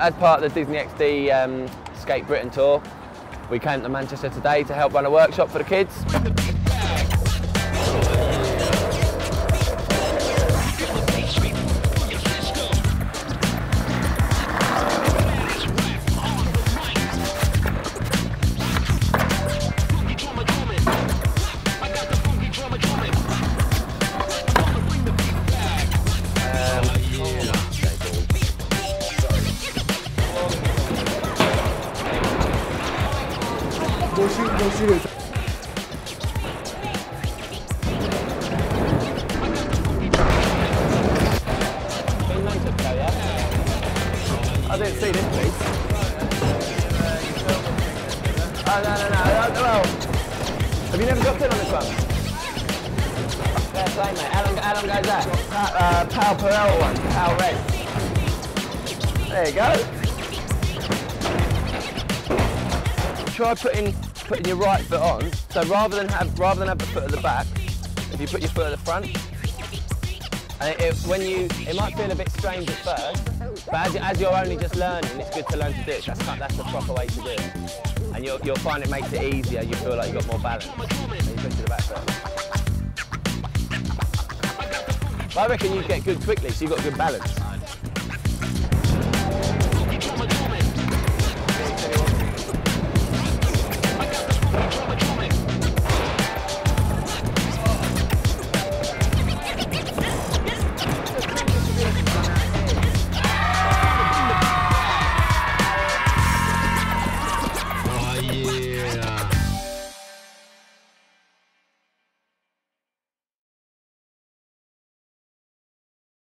as part of the Disney XD Skate Britain tour, we came to Manchester today to help run a workshop for the kids. Go shoot it. I didn't see this piece. Oh, no. Well, have you never dropped in on this one? Fair play, mate. How long goes that? Pal Perel one. Pal Red. There you go. Try putting your right foot on. So rather than have the foot at the back, if you put your foot at the front, and it might feel a bit strange at first, but as you're only just learning, it's good to learn to do it. That's the proper way to do it, and you'll find it makes it easier. You feel like you've got more balance. So you push to the back foot. But I reckon you get good quickly, so you've got good balance.